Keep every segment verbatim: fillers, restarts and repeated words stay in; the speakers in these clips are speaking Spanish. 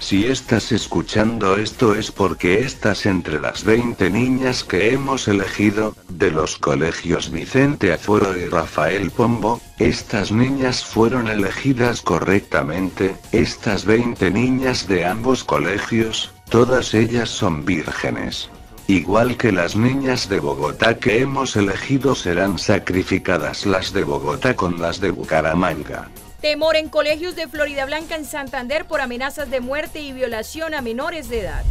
Si estás escuchando esto es porque estás entre las veinte niñas que hemos elegido, de los colegios Vicente Afuero y Rafael Pombo. Estas niñas fueron elegidas correctamente, estas veinte niñas de ambos colegios, todas ellas son vírgenes. Igual que las niñas de Bogotá que hemos elegido, serán sacrificadas las de Bogotá con las de Bucaramanga. Temor en colegios de Floridablanca en Santander por amenazas de muerte y violación a menores de edad.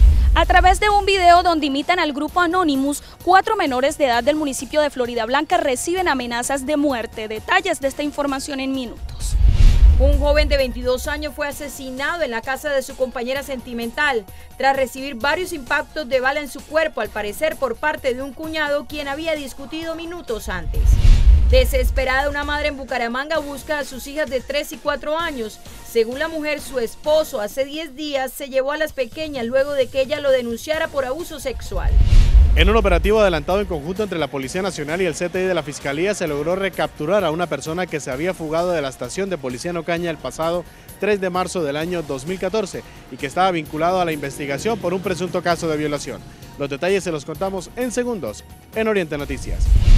A través de un video donde imitan al grupo Anonymous, cuatro menores de edad del municipio de Floridablanca reciben amenazas de muerte. Detalles de esta información en minutos. Un joven de veintidós años fue asesinado en la casa de su compañera sentimental, tras recibir varios impactos de bala en su cuerpo, al parecer por parte de un cuñado quien había discutido minutos antes. Desesperada, una madre en Bucaramanga busca a sus hijas de tres y cuatro años. Según la mujer, su esposo hace diez días se llevó a las pequeñas luego de que ella lo denunciara por abuso sexual. En un operativo adelantado en conjunto entre la Policía Nacional y el C T I de la Fiscalía, se logró recapturar a una persona que se había fugado de la estación de Policía en Ocaña el pasado tres de marzo del año dos mil catorce y que estaba vinculado a la investigación por un presunto caso de violación. Los detalles se los contamos en segundos en Oriente Noticias.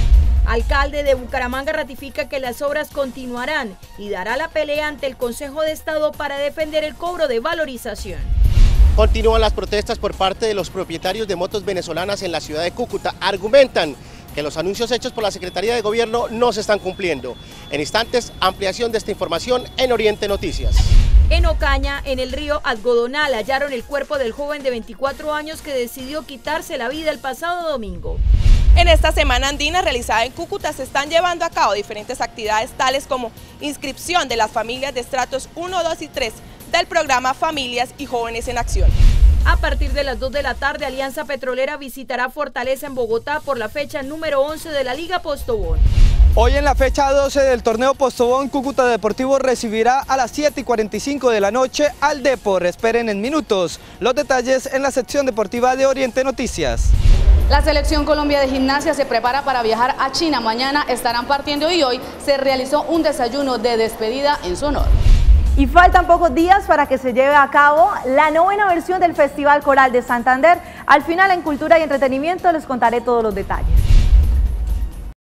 Alcalde de Bucaramanga ratifica que las obras continuarán y dará la pelea ante el Consejo de Estado para defender el cobro de valorización. Continúan las protestas por parte de los propietarios de motos venezolanas en la ciudad de Cúcuta. Argumentan que los anuncios hechos por la Secretaría de Gobierno no se están cumpliendo. En instantes, ampliación de esta información en Oriente Noticias. En Ocaña, en el río Algodonal, hallaron el cuerpo del joven de veinticuatro años que decidió quitarse la vida el pasado domingo. En esta semana andina realizada en Cúcuta se están llevando a cabo diferentes actividades tales como inscripción de las familias de estratos uno, dos y tres del programa Familias y Jóvenes en Acción. A partir de las dos de la tarde, Alianza Petrolera visitará Fortaleza en Bogotá por la fecha número once de la Liga Postobón. Hoy en la fecha doce del torneo Postobón, Cúcuta Deportivo recibirá a las siete y cuarenta y cinco de la noche al Depor. Esperen en minutos los detalles en la sección deportiva de Oriente Noticias. La Selección Colombia de Gimnasia se prepara para viajar a China. Mañana estarán partiendo y hoy se realizó un desayuno de despedida en su honor. Y faltan pocos días para que se lleve a cabo la novena versión del Festival Coral de Santander. Al final, en Cultura y Entretenimiento les contaré todos los detalles.